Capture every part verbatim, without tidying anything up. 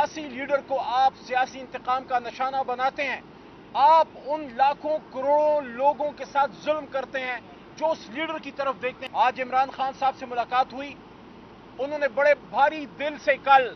سیاسی لیڈر کو آپ سیاسی انتقام کا نشانہ بناتے ہیں، آپ ان لاکھوں کروڑوں لوگوں کے ساتھ ظلم کرتے ہیں جو اس لیڈر کی طرف دیکھتے ہیں۔ آج عمران خان صاحب سے ملاقات ہوئی، انہوں نے بڑے بھاری دل سے کل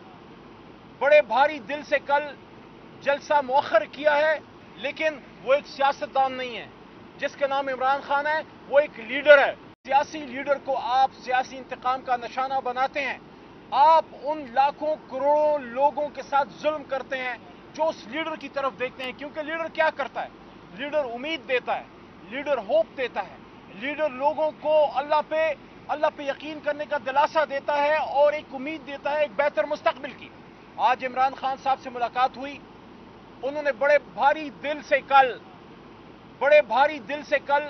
بڑے بھاری دل سے کل جلسہ مؤخر کیا ہے، لیکن وہ ایک سیاستدان نہیں ہے جس کا نام عمران خان ہے، وہ ایک لیڈر ہے۔ سیاسی لیڈر کو آپ سیاسی انتقام کا نشانہ بناتے ہیں، آپ ان لاکھوں کروڑوں لوگوں کے ساتھ ظلم کرتے ہیں جو اس لیڈر کی طرف دیکھتے ہیں، کیونکہ لیڈر کیا کرتا ہے؟ لیڈر امید دیتا ہے، لیڈر ہوپ دیتا ہے، لیڈر لوگوں کو اللہ پہ اللہ پہ یقین کرنے کا دلاسا دیتا ہے اور ایک امید دیتا ہے ایک بہتر مستقبل کی۔ آج عمران خان صاحب سے ملاقات ہوئی، انہوں نے بڑے بھاری دل سے کل بڑے بھاری دل سے کل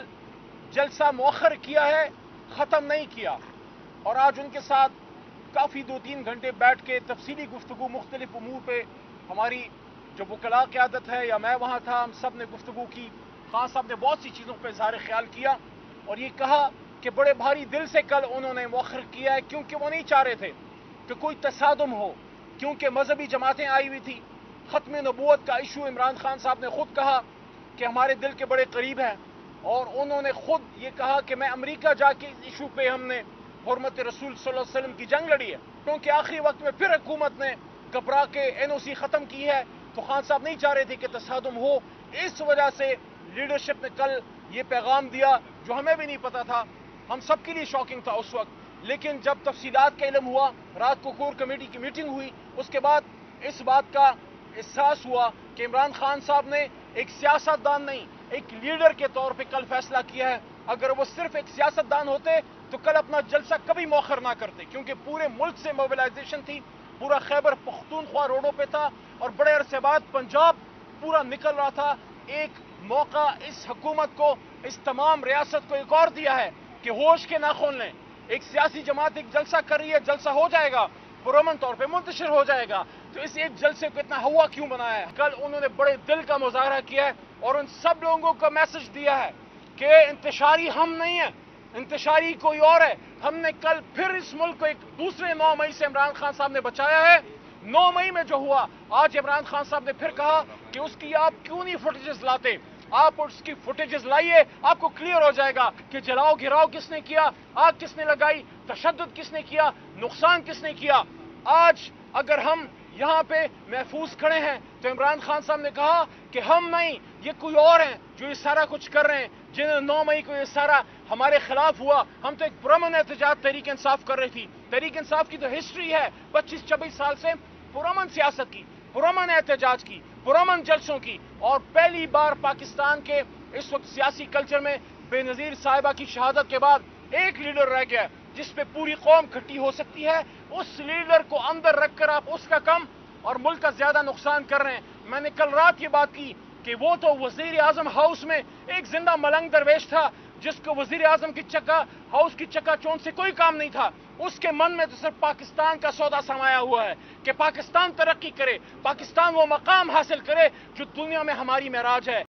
جلسہ مؤخر کیا ہے، ختم نہیں کیا، اور آج ان کے ساتھ کافی دو تین گھنٹے بیٹھ کے تفصیلی گفتگو مختلف امور پہ، ہماری جو وکلاء قیادت ہے یا میں وہاں تھا، ہم سب نے گفتگو کی۔ خان صاحب نے بہت سی چیزوں پہ اظہار خیال کیا اور یہ کہا کہ بڑے بھاری دل سے کل انہوں نے مؤخر کیا ہے کیونکہ وہ نہیں چاہ رہے تھے کہ کوئی تصادم ہو، کیونکہ مذہبی جماعتیں آئی ہوئی تھی۔ ختم نبوت کا ایشو عمران خان صاحب نے خود کہا کہ ہمارے دل کے بڑے قریب ہیں، اور انہوں نے خود یہ کہا کہ میں امریکہ جا کے اس ایشو پہ ہم نے حرمت رسول صلی اللہ علیہ وسلم کی جنگ لڑی ہے، کیونکہ آخری وقت میں پھر حکومت نے گھبرا کے این او سی ختم کی ہے، تو خان صاحب نہیں چاہ رہے تھے کہ تصادم ہو۔ اس وجہ سے لیڈرشپ نے کل یہ پیغام دیا جو ہمیں بھی نہیں پتا تھا، ہم سب کے لیے شاکنگ تھا اس وقت، لیکن جب تفصیلات کا علم ہوا، رات کو کور کمیٹی کی میٹنگ ہوئی، اس کے بعد اس بات کا احساس ہوا کہ عمران خان صاحب نے ایک سیاستدان نہیں، ایک لیڈر کے طور پہ کل فیصلہ کیا ہے۔ اگر وہ صرف ایک سیاستدان ہوتے تو کل اپنا جلسہ کبھی مؤخر نہ کرتے، کیونکہ پورے ملک سے موبلائزیشن تھی، پورا خیبر پختونخوا روڈوں پہ تھا، اور بڑے عرصے بعد پنجاب پورا نکل رہا تھا۔ ایک موقع اس حکومت کو، اس تمام ریاست کو ایک اور دیا ہے کہ ہوش کے ناخن لیں۔ ایک سیاسی جماعت ایک جلسہ کر رہی ہے، جلسہ ہو جائے گا، پرامن طور پہ منتشر ہو جائے گا، تو اس ایک جلسے کو اتنا ہوا کیوں بنایا ہے؟ کل انہوں نے بڑے دل کا مظاہرہ کیا ہے اور ان سب لوگوں کو میسج دیا ہے کہ انتشاری ہم نہیں ہیں، انتشاری کوئی اور ہے۔ ہم نے کل پھر اس ملک کو ایک دوسرے نو مئی سے عمران خان صاحب نے بچایا ہے۔ نو مئی میں جو ہوا، آج عمران خان صاحب نے پھر کہا کہ اس کی آپ کیوں نہیں فوٹیجز لاتے، آپ اس کی فوٹیجز لائیے، آپ کو کلیئر ہو جائے گا کہ جلاؤ گھراؤ کس نے کیا، آگ کس نے لگائی، تشدد کس نے کیا، نقصان کس نے کیا۔ آج اگر ہم یہاں پہ محفوظ کھڑے ہیں تو عمران خان صاحب نے کہا کہ ہم نہیں، یہ کوئی اور ہیں جو یہ سارا کچھ کر رہے ہیں، جنہیں نو مئی کو یہ سارا ہمارے خلاف ہوا۔ ہم تو ایک پرامن احتجاج تحریک انصاف کر رہی تھی، تحریک انصاف کی تو ہسٹری ہے پچیس چھبیس سال سے پرامن سیاست کی، پرامن احتجاج کی، پرامن جلسوں کی، اور پہلی بار پاکستان کے اس وقت سیاسی کلچر میں بے نظیر صاحبہ کی شہادت کے بعد ایک لیڈر رہ گیا جس پہ پوری قوم کھٹی ہو سکتی ہے۔ اس لیڈر کو اندر رکھ کر آپ اس کا کم اور ملک کا زیادہ نقصان کر رہے ہیں۔ میں نے کل رات یہ بات کی کہ وہ تو وزیر اعظم ہاؤس میں ایک زندہ ملنگ درویش تھا جس کو وزیر اعظم کی چکا ہاؤس کی چکا چوند سے کوئی کام نہیں تھا، اس کے من میں تو صرف پاکستان کا سودا سمایا ہوا ہے کہ پاکستان ترقی کرے، پاکستان وہ مقام حاصل کرے جو دنیا میں ہماری معراج ہے۔